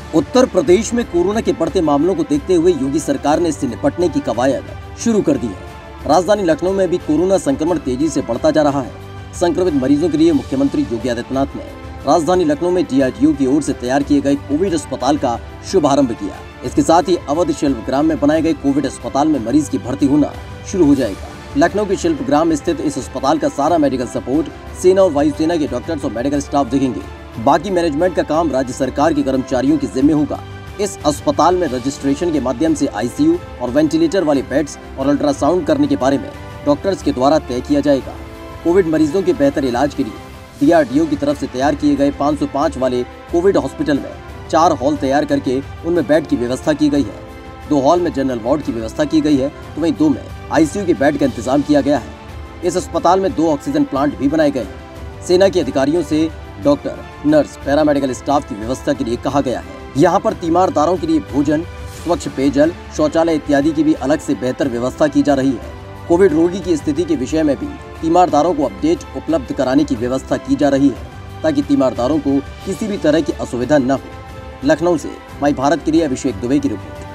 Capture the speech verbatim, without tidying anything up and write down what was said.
उत्तर प्रदेश में कोरोना के बढ़ते मामलों को देखते हुए योगी सरकार ने इससे निपटने की कवायद शुरू कर दी है। राजधानी लखनऊ में भी कोरोना संक्रमण तेजी से बढ़ता जा रहा है। संक्रमित मरीजों के लिए मुख्यमंत्री योगी आदित्यनाथ ने राजधानी लखनऊ में डी आर डी ओ की ओर से तैयार किए गए कोविड अस्पताल का शुभारंभ किया। इसके साथ ही अवध शिल्पग्राम में बनाए गए कोविड अस्पताल में मरीज की भर्ती होना शुरू हो जाएगा। लखनऊ के शिल्पग्राम स्थित इस अस्पताल का सारा मेडिकल सपोर्ट सेना और वायुसेना के डॉक्टर्स और मेडिकल स्टाफ देखेंगे। बाकी मैनेजमेंट का काम राज्य सरकार के कर्मचारियों के जिम्मे होगा। इस अस्पताल में रजिस्ट्रेशन के माध्यम से आई सी यू और वेंटिलेटर वाले बेड्स और अल्ट्रासाउंड करने के बारे में डॉक्टर्स के द्वारा तय किया जाएगा। कोविड मरीजों के बेहतर इलाज के लिए डी आर डी ओ की तरफ से तैयार किए गए पाँच सौ पाँच वाले कोविड हॉस्पिटल में चार हॉल तैयार करके उनमें बेड की व्यवस्था की गई है। दो हॉल में जनरल वार्ड की व्यवस्था की गई है तो वहीं दो में आई सी यू के बेड का इंतजाम किया गया है। इस अस्पताल में दो ऑक्सीजन प्लांट भी बनाए गए हैं। सेना के अधिकारियों से डॉक्टर, नर्स, पैरामेडिकल स्टाफ की व्यवस्था के लिए कहा गया है। यहाँ पर तीमारदारों के लिए भोजन, स्वच्छ पेयजल, शौचालय इत्यादि की भी अलग से बेहतर व्यवस्था की जा रही है। कोविड रोगी की स्थिति के विषय में भी तीमारदारों को अपडेट उपलब्ध कराने की व्यवस्था की जा रही है ताकि तीमारदारों को किसी भी तरह की असुविधा न हो। लखनऊ से माई भारत के लिए अभिषेक दुबे की रिपोर्ट।